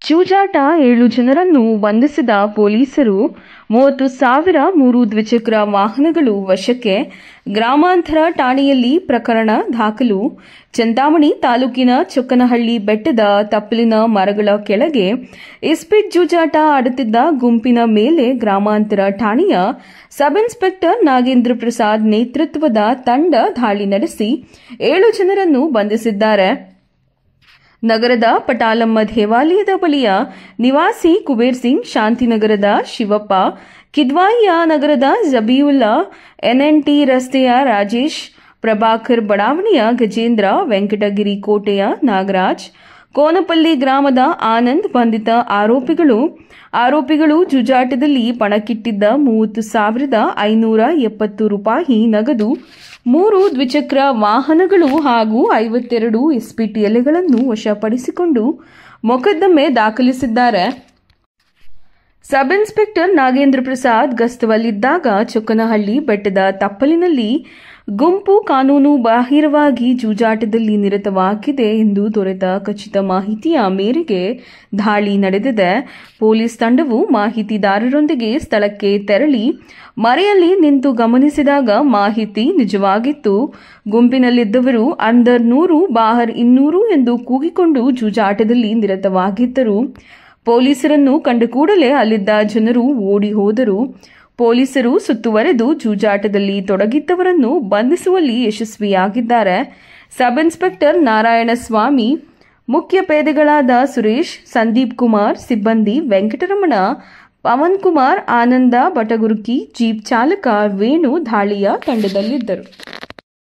ಜೂಜಾಟ 7 ಜನರನ್ನು ಬಂಧಿಸಿದ ಪೊಲೀಸರು 30,000 3 ದ್ವಿಚಕ್ರ ವಾಹನಗಳು ವಶಕ್ಕೆ. ಗ್ರಾಮಾಂತರ ಠಾಣೆಯಲ್ಲಿ ಪ್ರಕರಣ ದಾಖಲು. ಚಿಂತಾಮಣಿ ತಾಲೂಕಿನ ಚೊಕ್ಕನಹಳ್ಳಿ ಬೆಟ್ಟದ ತಪ್ಪಲಿನ ಮರಗಳ ಕೆಳಗೆ ಇಸ್ಪೀಟ್ ಜೂಜಾಟ ಆಡುತ್ತಿದ್ದ ಗುಂಪಿನ ಮೇಲೆ ಗ್ರಾಮಾಂತರ ಠಾಣೆಯ ಸಬ್ ಇನ್ಸ್ಪೆಕ್ಟರ್ ನಾಗೇಂದ್ರ ಪ್ರಸಾದ್ ನೇತೃತ್ವದ ತಂಡ ದಾಳಿ ನಡೆಸಿ 7 ಜನರನ್ನು ಬಂಧಿಸಿದ್ದಾರೆ. ನಗರದ ಪಟಾಲಮ್ಮ ದೇವಾಲಯದ ಬಳಿಯ ನಿವಾಸಿ ಕುಬೇರ್ ಸಿಂಗ್, ಶಾಂತಿನಗರದ ಶಿವಪ್ಪ, ಕಿದ್ವಾಯಿಯ ನಗರದ ಜಬೀವುಲ್ಲಾ, NNT ರಸ್ತೆಯ ರಾಜೇಶ್, ಪ್ರಭಾಕರ್ ಬಡಾವಣೆಯ ಗಜೇಂದ್ರ, ವೆಂಕಟಗಿರಿ ಕೋಟೆಯ ನಾಗರಾಜ್, ಕೋನಪಲ್ಲಿ ಗ್ರಾಮದ ಆನಂದ್ ಬಂಧಿತ ಆರೋಪಿಗಳು ಜೂಜಾಟದಲ್ಲಿ ಪಣಕ್ಕಿಟ್ಟಿದ್ದ 30,570 ರೂಪಾಯಿ ನಗದು, 3 ದ್ವಿಚಕ್ರ ವಾಹನಗಳು ಹಾಗೂ 52 ಇಸ್ಪೀಟ್ ಎಲೆಗಳನ್ನು ವಶಪಡಿಸಿಕೊಂಡು ಮೊಕದ್ದಮೆ ದಾಖಲಿಸಿದ್ದಾರೆ. ಸಬ್ ಇನ್ಸ್ಪೆಕ್ಟರ್ ನಾಗೇಂದ್ರ ಪ್ರಸಾದ್ ಗಸ್ತುವಲ್ಲಿದ್ದಾಗ ಚೊಕ್ಕನಹಳ್ಳಿ ಬೆಟ್ಟದ ತಪ್ಪಲಿನಲ್ಲಿ ಗುಂಪು ಕಾನೂನು ಬಾಹಿರವಾಗಿ ಜೂಜಾಟದಲ್ಲಿ ನಿರತವಾಗಿದೆ ಎಂದು ದೊರೆತ ಖಚಿತ ಮಾಹಿತಿಯ ಮೇರೆಗೆ ದಾಳಿ ನಡೆದಿದೆ. ಪೊಲೀಸ್ ತಂಡವು ಮಾಹಿತಿದಾರರೊಂದಿಗೆ ಸ್ಥಳಕ್ಕೆ ತೆರಳಿ ಮರೆಯಲ್ಲಿ ನಿಂತು ಗಮನಿಸಿದಾಗ ಮಾಹಿತಿ ನಿಜವಾಗಿತ್ತು. ಗುಂಪಿನಲ್ಲಿದ್ದವರು ಅಂದರ್ 100 ಬಾಹರ್ 200 ಎಂದು ಕೂಗಿಕೊಂಡು ಜೂಜಾಟದಲ್ಲಿ ನಿರತವಾಗಿದ್ದರು. ಪೊಲೀಸರನ್ನು ಕಂಡ ಕೂಡಲೇ ಅಲ್ಲಿದ್ದ ಜನರು ಓಡಿ ಹೋದರು. ಪೊಲೀಸರು ಸುತ್ತುವರೆದು ಜೂಜಾಟದಲ್ಲಿ ತೊಡಗಿದ್ದವರನ್ನು ಬಂಧಿಸುವಲ್ಲಿ ಯಶಸ್ವಿಯಾಗಿದ್ದಾರೆ. ಸಬ್ ಇನ್ಸ್ಪೆಕ್ಟರ್ ನಾರಾಯಣಸ್ವಾಮಿ, ಮುಖ್ಯ ಪೇದೆಗಳಾದ ಸುರೇಶ್, ಸಂದೀಪ್ ಕುಮಾರ್, ಸಿಬ್ಬಂದಿ ವೆಂಕಟರಮಣ, ಪವನ್ ಕುಮಾರ್, ಆನಂದ, ಬಟಗುರ್ಕಿ, ಜೀಪ್ ಚಾಲಕ ವೇಣು ದಾಳಿಯ ತಂಡದಲ್ಲಿದ್ದರು.